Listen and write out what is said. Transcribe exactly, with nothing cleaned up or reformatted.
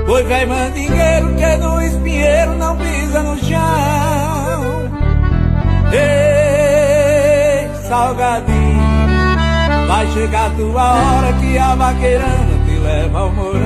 Foi velho mandingueiro que no espinheiro não pisa no chão. Ei, salgadinho, vai chegar tua hora que a vaqueirana te leva ao morão.